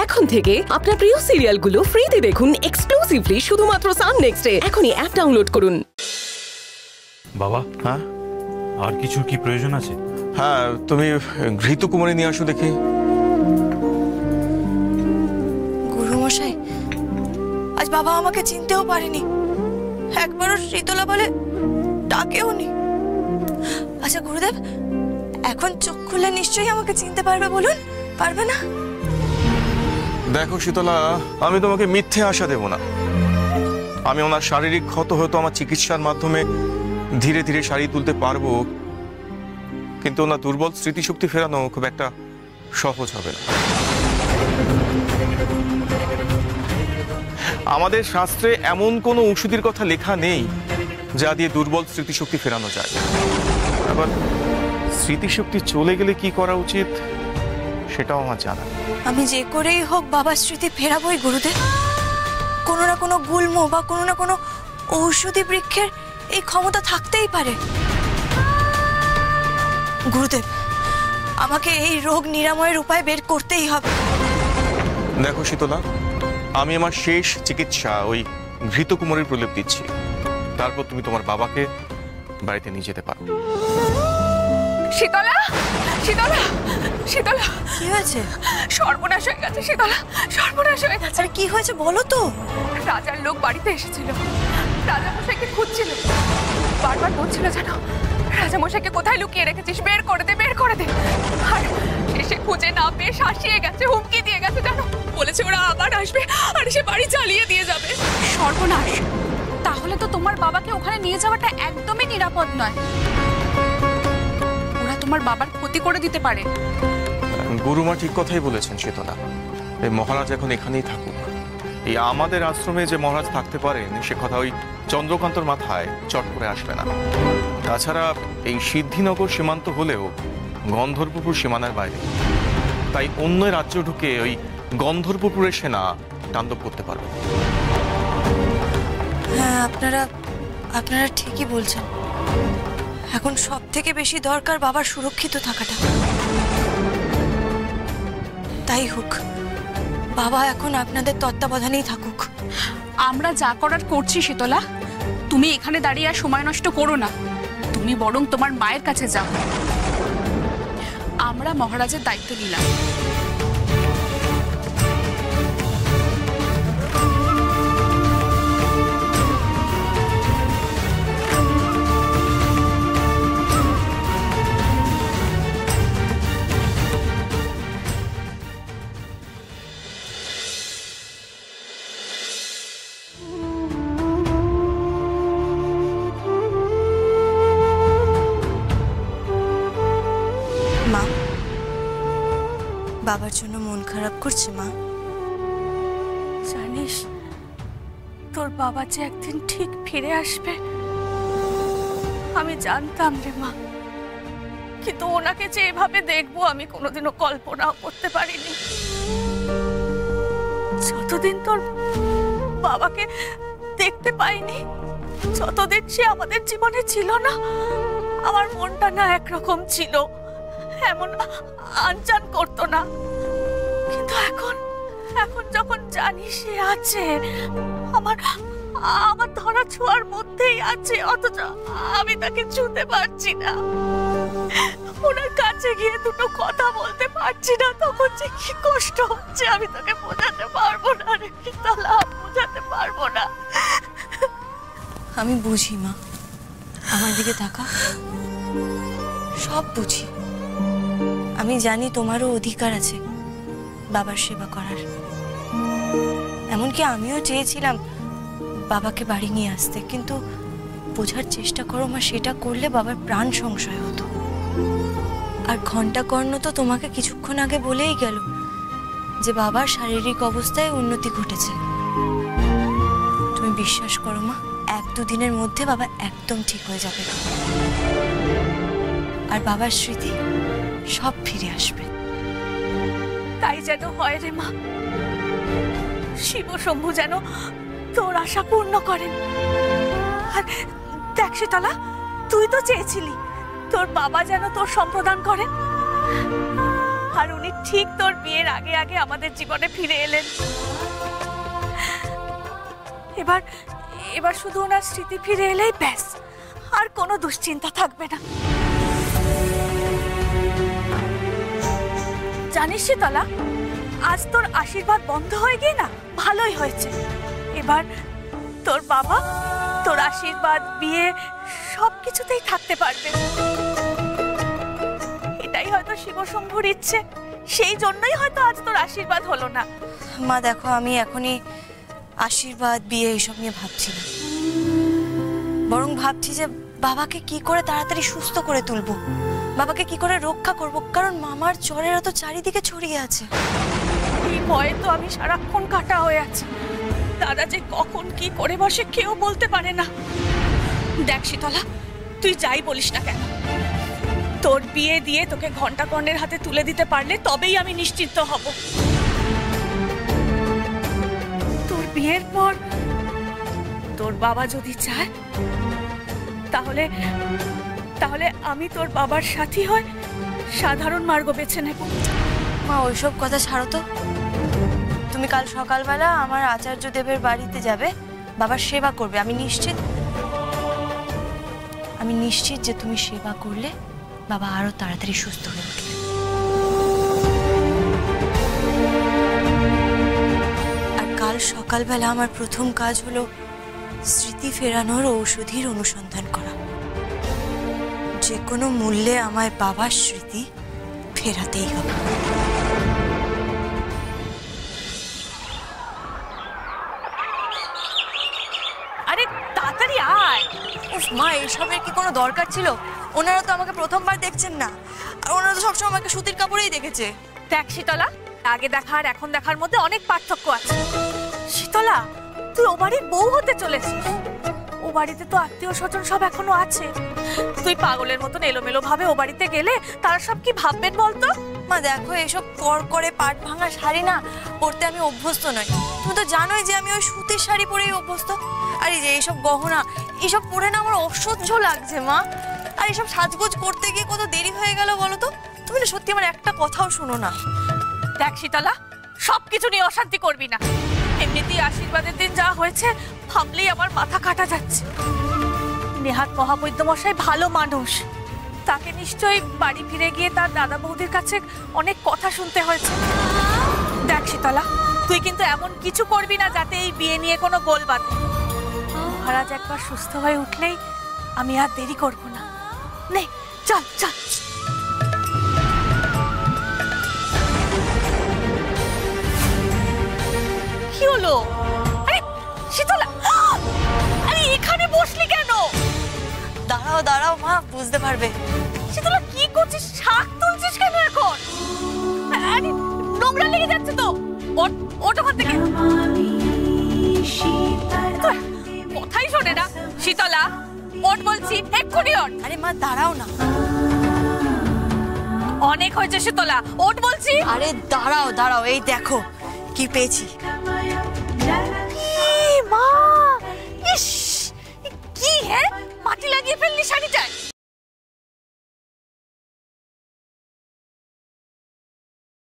এখন থেকে আপনার প্রিয় সিরিয়ালগুলো ফ্রিতে দেখুন এক্সক্লুসিভলি শুধুমাত্র সান নেক্সটে। এখনই অ্যাপ ডাউনলোড করুন। বাবা, হ্যাঁ আর কিছু কি প্রয়োজন আছে? হ্যাঁ, তুমি ঘৃত কুমারী নিয়ে আসো দেখি। গুরুমশাই, আজ বাবা আমাকে চিনতেও পারেনি, একবারও শীতলা বলে ডাকেও নি। আচ্ছা গুরুদেব, এখন চোখ খুলে নিশ্চয়ই আমাকে চিনতে পারবে, বলুন পারবে না? দেখো শীতলা, আমি তোমাকে মিথ্যে আশা দেব না। আমি ওনার শারীরিক ক্ষত হয়তো আমার চিকিৎসার মাধ্যমে ধীরে ধীরে সারিয়ে তুলতে পারবো, কিন্তু ওনার দুর্বল স্মৃতিশক্তি ফেরানো খুব একটা সহজ হবে না। আমাদের শাস্ত্রে এমন কোনো ঔষধির কথা লেখা নেই যা দিয়ে দুর্বল স্মৃতিশক্তি ফেরানো যায়। আবার স্মৃতিশক্তি চলে গেলে কি করা উচিত সেটাও আমার জানা। আমি যে করেই হোক বাবার স্মৃতি ফেরাবোই গুরুদেব। কোনো না কোনো গুল্ম বা কোনো না কোনো ঔষধি বৃক্ষের এই ক্ষমতা থাকতেই পারে। গুরুদেব, আমাকে এই রোগ নিরাময়ের উপায় বের করতেই হবে। দেখো শীতলা, আমি আমার শেষ চিকিৎসা ওই ঘৃত কুমারীর প্রলেপ দিচ্ছি, তারপর তুমি তোমার বাবাকে বাড়িতে নিয়ে যেতে পারো। শীতলা, শীতলা, শীতলা, কি হয়েছে? সর্বনাশ হয়ে গেছে শীতলা, সর্বনাশ হয়ে গেছে। আরে কি হয়েছে বলো তো। রাজার লোক বাড়িতে এসেছিল, রাজামশাইকে খুঁজছিল, বারবার বলছিল জানো রাজামশাইকে কোথায় লুকিয়ে রেখেছিস, বের করে দে, বের করে দে। আর শেষে খুঁজে না পেয়ে শাসিয়ে গেছে, হুমকি দিয়ে গেছে জানো, বলেছে ওরা আবার আসবে আর সে বাড়ি চালিয়ে দিয়ে যাবে। সর্বনাশ! তাহলে তো তোমার বাবাকে ওখানে নিয়ে যাওয়াটা একদমই নিরাপদ নয়, ওরা তোমার বাবার ক্ষতি করে দিতে পারে। গুরুমা ঠিক কথাই বলেছেন শীতলা, এই মহারাজ এখন এখানেই থাকুক। এই আমাদের আশ্রমে যে মহারাজ থাকতে পারেন সে কথা ওই চন্দ্রকান্তর মাথায় চট করে আসবে না। তাছাড়া এই সিদ্ধিনগর সীমান্ত হলেও গন্ধর্বপুর সীমানার বাইরে, তাই অন্য রাজ্য ঢুকে ওই গন্ধর্বপুরের সেনা তাণ্ডব করতে পারবে। হ্যাঁ, আপনারা ঠিকই বলছেন। এখন সব থেকে বেশি দরকার বাবার সুরক্ষিত থাকাটা। তাই হোক, বাবা এখন আপনাদের তত্ত্বাবধানেই থাকুক। আমরা যা করার করছি শীতলা, তুমি এখানে দাঁড়িয়ে আর সময় নষ্ট করো না, তুমি বরং তোমার মায়ের কাছে যাও। আমরা মহারাজের দায়িত্ব নিলাম। মা, বাবার জন্য মন খারাপ করছে মা? জানিস, তোর বাবা যে একদিন ঠিক ফিরে আসবে আমি জানতাম রে মা, কিন্তু ওনাকে যে এভাবে দেখবো আমি কোনোদিনও কল্পনাও করতে পারিনি। যতদিন তোর বাবাকে দেখতে পাইনি, যতদিন সে আমাদের জীবনে ছিল না, আমার মনটা না একরকম ছিল, এমন আনচান করতো না। কিন্তু এখন যখন জানি সে আছে, আমার ধরা ছোঁয়ার মধ্যেই আছে, অথচ আমি তাকে ছুঁতে পারছি না, ওনার কাছে গিয়ে দুটো কথা বলতে পারছি না, তখন যে কি কষ্ট হচ্ছে আমি তোকে বোঝাতে পারবো না রে শীতলা, বোঝাতে পারবো না। আমি বুঝি মা, আমার দিকে তাকা, সব বুঝি। আমি জানি তোমারও অধিকার আছে বাবার সেবা করার। এমনকি আমিও চেয়েছিলাম বাবাকে বাড়ি নিয়ে আসতে, কিন্তু বোঝার চেষ্টা করো মা, সেটা করলে বাবার প্রাণ সংশয় হতো। আর ঘণ্টা কর্ণ তো তোমাকে কিছুক্ষণ আগে বলেই গেল যে বাবার শারীরিক অবস্থায় উন্নতি ঘটেছে। তুমি বিশ্বাস করো মা, 1-2 দিনের মধ্যে বাবা একদম ঠিক হয়ে যাবে, আর বাবার স্মৃতি সব ফিরে আসবে। তাই যেন হয় রে মা, শিব শম্ভু যেন তোর আশা পূর্ণ করেন। আর দেখ শীতলা, তুই তো চেয়েছিলি তোর বাবা যেন তোর সম্প্রদান করেন, আর উনি ঠিক তোর বিয়ের আগে আগে আমাদের জীবনে ফিরে এলেন। এবার এবার শুধু ওনার স্মৃতি ফিরে এলেই ব্যাস, আর কোনো দুশ্চিন্তা থাকবে না। জানিস শীতলা, আজ তোর আশীর্বাদ বন্ধ হয়ে গিয়ে না ভালোই হয়েছে। এবার তোর বাবা তোর আশীর্বাদ, বিয়ে সবকিছুতেই থাকতে পারবে। এটাই হয়তো শিবশম্ভুর ইচ্ছে, সেই জন্যই হয়তো আজ তোর আশীর্বাদ হলো না। মা দেখো, আমি এখনই আশীর্বাদ, বিয়ে এইসব নিয়ে ভাবছি না, বরং ভাবছি যে বাবাকে কি করে তাড়াতাড়ি সুস্থ করে তুলবো, বাবাকে কি করে রক্ষা করব, কারণ মামার জ্বরেরা তো চারিদিকে ছড়িয়ে আছে। এই ভয়ে তো আমি সারাক্ষণ কাটা হয়ে আছি। দাদা যে কখন কি করে বসে কেউ বলতে পারে না। দেখ শীতলা, তুই যাই বলিস না কেন, তোর বিয়ে দিয়ে তোকে ঘন্টা কর্ণের হাতে তুলে দিতে পারলে তবেই আমি নিশ্চিন্ত হব। তোর বিয়ের পর তোর বাবা যদি চায় তাহলে তাহলে আমি তোর বাবার সাথী হয়ে সাধারণ মার্গ বেছে নেব। মা ওইসব কথা ছাড়ো তো, তুমি কাল সকালবেলা আমার আচার্য দেবের বাড়িতে যাবে, বাবার সেবা করবে। আমি নিশ্চিত যে তুমি সেবা করলে বাবা আরো তাড়াতাড়ি সুস্থ হয়ে উঠবে। আর কাল সকালবেলা আমার প্রথম কাজ হলো স্মৃতি ফেরানোর ঔষধির অনুসন্ধান করা। যে কোনো মূল্যে আমায় বাবার স্মৃতি ফেরাতেই হবে। আরে তাড়াতাড়ি আয়। উফ মা, এইসবের কি কোনো দরকার ছিল? ওনারা তো আমাকে প্রথমবার দেখছেন না, আর ওনারা তো সবসময় আমাকে সুতির কাপড়েই দেখেছে। দেখ শীতলা, আগে দেখা আর এখন দেখার মধ্যে অনেক পার্থক্য আছে। শীতলা, তুই ও বাড়ির বউ হতে চলেছিস। ও বাড়িতে তো আত্মীয় স্বজন সব এখনো আছে। তুই পাগলের মতন এলোমেলো ভাবে ও বাড়িতে গেলে তারা সব কি ভাববেন বলতো? মা দেখো, এসব কর করে পাট ভাঙা শাড়ি না পরতে আমি অভ্যস্ত নই। তুমি তো জানোই যে আমি ওই সুতির শাড়ি পরেই অভ্যস্ত। আর এই যে এইসব গহনা, এইসব পরে না আমার অসহ্য লাগছে মা। আর এইসব সাজগোজ করতে গিয়ে কত দেরি হয়ে গেল বলো তো। তুমি না সত্যি আমার একটা কথাও শোনো না। দেখ শীতলা, সবকিছু নিয়ে অশান্তি করবি না। এমনিতেই আশীর্বাদের দিন যা হয়েছে ভাবলেই আমার মাথা কাটা যাচ্ছে। নেহাত মহাবৈদ্য মশাই ভালো মানুষ, তাকে নিশ্চয়ই বাড়ি ফিরে গিয়ে তার দাদা বৌদির কাছে অনেক কথা শুনতে হয়েছে। দেখ শীতলা, তুই কিন্তু এমন কিছু করবি না যাতে এই বিয়ে নিয়ে কোনো গোল বাঁধে। মহারাজ একবার সুস্থ হয়ে উঠলেই আমি আর দেরি করব না। নে চল চল। কি হলো? আরে শীতলা, আরে এখানে বসলি কেন? দাঁড়াও দাঁড়াও মা, বুঝতে পারবে। শীতলা কি করছিস? শাক তুলছিস কেন এখন? আরে নোংরা লেগে যাচ্ছে তো। ওঠ ওখান থেকে। কোথায় শোনে না শীতলা? ওঠ বলছি, এক্ষুনি ওঠ। আরে মা দাঁড়াও না। অনেক হয়েছে শীতলা, ওঠ বলছি। আরে দাঁড়াও দাঁড়াও, এই দেখো কি পেয়েছি।